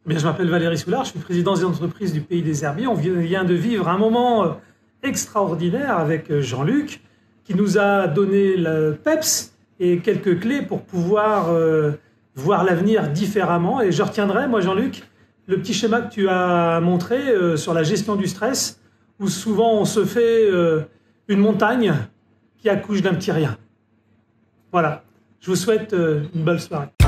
Bien, je m'appelle Valérie Soulard, je suis président des entreprises du Pays des Herbiers. On vient de vivre un moment extraordinaire avec Jean-Luc qui nous a donné le PEPS et quelques clés pour pouvoir voir l'avenir différemment. Et je retiendrai, moi Jean-Luc, le petit schéma que tu as montré sur la gestion du stress, où souvent on se fait une montagne qui accouche d'un petit rien. Voilà, je vous souhaite une belle soirée.